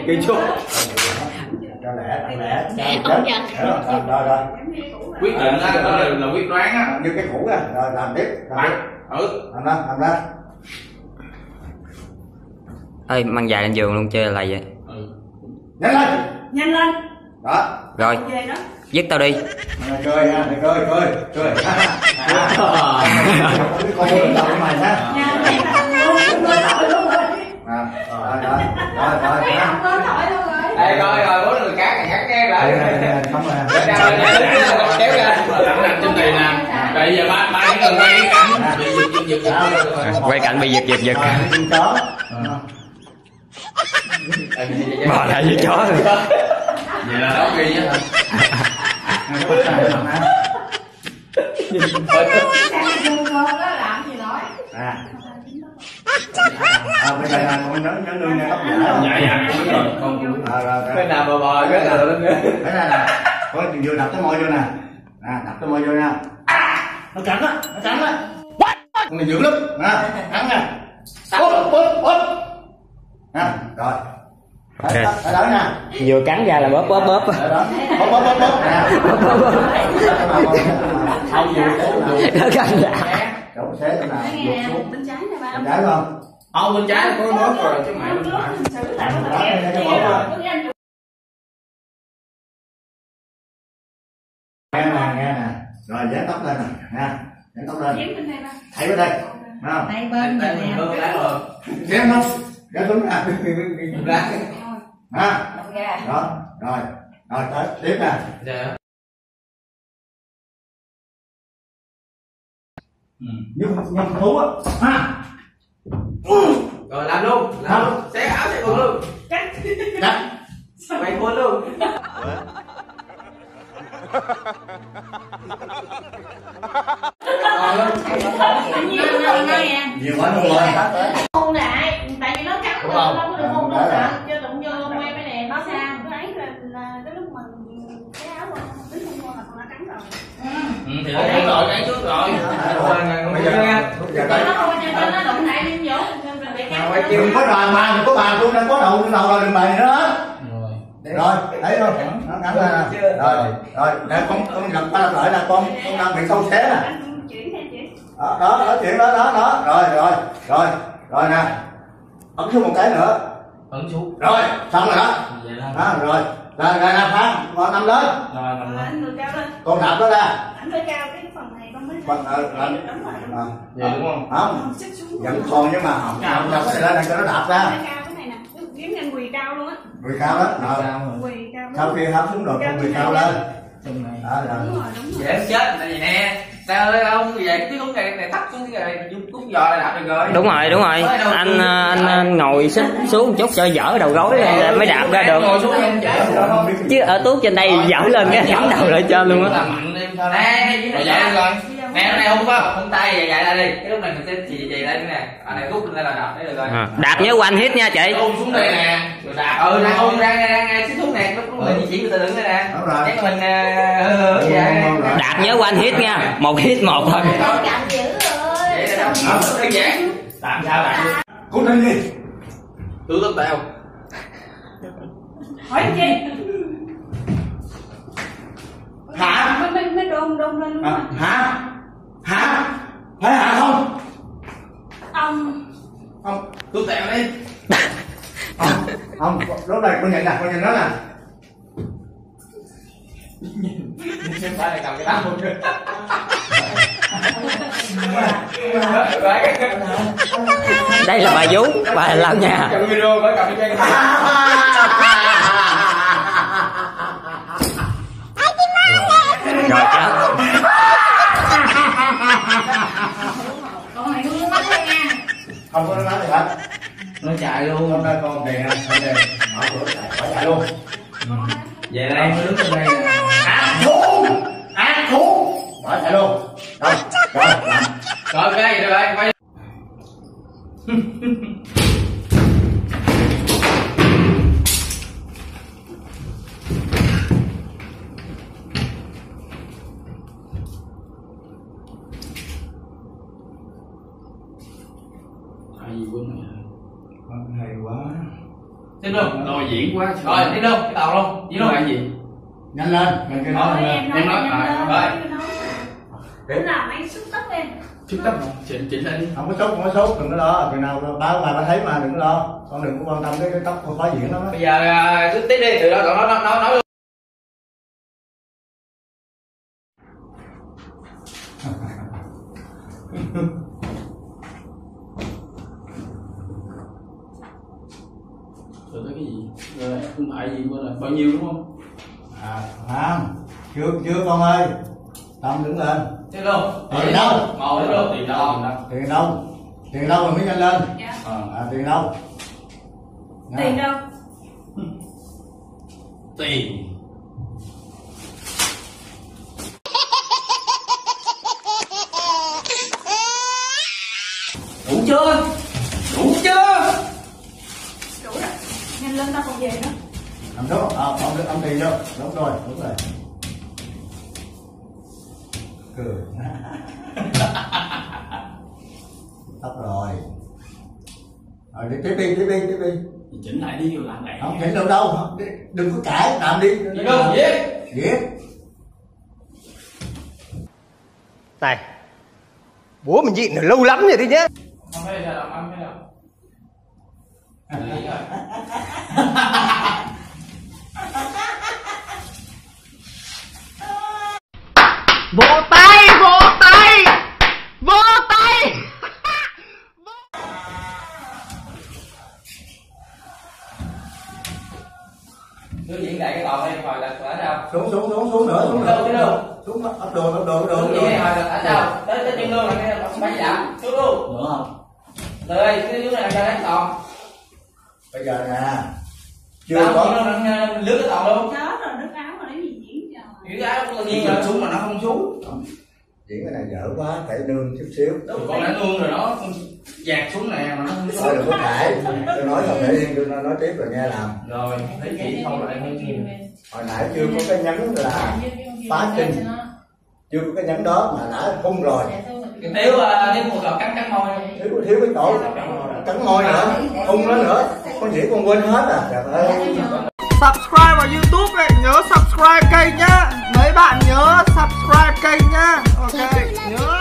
cây chốt. Cho lẹ, chết. Rồi. Quyết định là quyết đoán á. Như cái cũ á, rồi làm tiếp. Làm ra. Ê, mang dài lên giường luôn chơi là vậy. Nhanh lên. Đó. Rồi. Dứt tao đi. Cười nha, cười. Coi đứng đầu mày ha. Rồi, bố người cá này cắt cái lại. Không rồi. Kéo ra. Làm trên này nè. Bây giờ ba cái cần quay cái cảnh bị giật. Quay cảnh bị giật. Chó. Bò lại với chó rồi. Vậy là nó ghi á. Bây giờ là con nhớ nương nha, tóc giả. Dạ. Cái nào bò cái nào lên nữa. Thế này nè, con vừa đập cái môi vô nè. Đập cái môi vô nha. Nó cắn á. Con này dữ lắm. Cắn nè. Bóp. Rồi. Ở đó nha. Vừa cắn ra là bóp. Bóp. Bóp. Không vừa Nó cắn ra. Chỗ xé chỗ nào. Bên trái nè ba. Bên trái không? Bên trái có bóp rồi chứ mẹ bên phải. Nghe nè. Rồi dán tóc lên nè. Dán tóc lên. Thấy bên đây. Đây bên này nè. Dán không? Dán đúng nè. Rồi tới tiếp nè. Dạ. Nhưng thú á. Rồi làm luôn. Xé áo xé quần luôn. Cắt. Quay quần luôn. Nhiều quá luôn rồi. Hôn lại, tại vì nó cắn rồi, nó không được hôn đâu sợ, cho đụng vô quay cái này nó sang, cái ấy là cái lúc mà cái áo mà tính hôn vô là con đã cắn rồi. Thì nó cắn rồi, cắn trước rồi. Bây giờ Nó không cho nó đụng lại đi vô, mình bị cắn. Đừng có đòi mà, đừng có bàn luôn, đang có đầu rồi đừng bày nữa. Rồi, thấy không? Nó cắn ra nè. Rồi, nè con gặp ba lại là con đang bị sâu xé nè. Đó, chuyện đó. Rồi nè. Ấn xuống một cái nữa. ấn xuống. Rồi, xong rồi đó. Rồi. Ra phá, con nằm lên. Rồi, nằm lên. Anh người cao lên. Con đạp nó ra. Anh phải cao cái phần này con mới. Vậy đúng không? Không. Vẫn còn nhưng mà không đạp cái này lên cho nó đạp ra. Cao cái này nè, kiếm anh quỳ cao luôn á. Quỳ cao đó. Quỳ cao. Sau khi hấp xuống rồi con quỳ cao lên. Đúng rồi. Dễ chết là gì nè. Sao ơi ông về cái lúc này thấp xuống cái này cút giò là đạp được rồi. Đúng rồi. Anh ngồi xích xuống một chút cho dở đầu gối mới đạp ra được. Chứ ở tuốt trên đây dở lên cái ngẩng đầu lại trên luôn á. Nè này không tay vậy lại đi. Cái lúc này mình sẽ chì lại nè. Này rút lên là đạp đấy được rồi. Đạp nhớ one hit nha chị. Ôm xuống đây nè. Rồi đạp. Đang ôm ra xích thuốc nè. Lúc mình chỉ người ta đứng đây nè. Chắc mình đạp nhớ one hit nha. Một hit một thôi. Cảm dữ rồi. Đơn giản. Làm sao bạn? Cút lên đi. Tôi tóc tèo. Hỏi chi? Hả? Mới đôn lên. Hả? Phải hả không? Ông. Tôi tèo đi. Không, lúc này con nhìn nó nè. Xem phải là cầm cái táo luôn. Đây là bà vú, bà lau nhà. Cầm video phải cầm cái Rồi chết. Con này không có nói nha. Không có nói gì hết. Nó chạy luôn. Hôm nay con tiền nè, mở cửa phải chạy luôn. Về đây mới đứng trên đây. Ác thú. Phải chạy luôn. Rồi. Rồi cái gì rồi quay. Hay quá. Hay quá. Thế Tiếp luôn. Rồi diễn quá. Rồi tiếp luôn, cái tàu luôn. Diễn luôn là gì? Nhanh lên, mình cái nói lên. Em nói rồi. Đúng là mấy xúc tóc em. Xúc tóc chỉnh lên đi. Không có sốt, đừng có lo. Chừng nào bà thấy mà đừng có lo. Con đừng có quan tâm cái tóc con khó diễn lắm á. Bây giờ cứ tiếp đi, từ đó cậu nói luôn. Rồi tới cái gì? Rồi không phải gì mà là bao nhiêu đúng không? Không, chưa con ơi. Tâm đứng lên. Tiếp luôn. Tiền đâu? Ngồi tiếp luôn. Tiền đâu? Tiền đâu rồi mới nhanh lên. Dạ. Tiền đâu? Tiền đâu? Tiền. Đủ chưa? Đủ chưa? Đủ rồi. Nhanh lên tao còn về nữa. Đúng, ông tiền vô. Đúng rồi. Cười. Tóc rồi. Rồi đi tiếp đi. Chỉnh lại đi, làm lại. Không chỉnh đâu. Đừng có cãi, làm đi. Đi đâu? Viết. Này, bố mình nhịn lâu lắm rồi đấy nhá. Không phải là làm ăn hay đâu. Lý rồi. Vỗ tay. Cứ diễn lại cái tàu đây hồi là ở đâu? Xuống nữa. Xuống ấp đồ. Xuống gì hồi là ở đâu? Tới chân luôn là cái bắn giảm. Xuống luôn. Được không? Từ đây, cái dưới này là cho đánh còn. Bây giờ nè. Chưa có. Lướt cái tàu luôn. Chết rồi, nước áo mà lấy gì diễn giờ. Giữ áo tự nhiên là xuống mà nó không xuống. Diễn cái này dở quá, phải nương chút xíu. Con đã nương rồi đó, con dạt xuống nè mà nó không xuống. Thôi đừng có cãi, tôi nói rồi để yên, tôi nói tiếp rồi nghe làm. Rồi, thấy chị không lại hơi nhiều. Hồi nãy chưa có cái nhấn là phá kinh, chưa có cái nhấn đó mà đã hung rồi. Cái thiếu một cọc cắn môi. Thiếu cái chỗ cắn môi nữa, hung nó nữa. Con chỉ con quên hết à. Trời ơi. Subscribe vào YouTube này, nhớ subscribe kênh nhá. Mấy bạn nhớ subscribe kênh nhá. Ok, nhớ.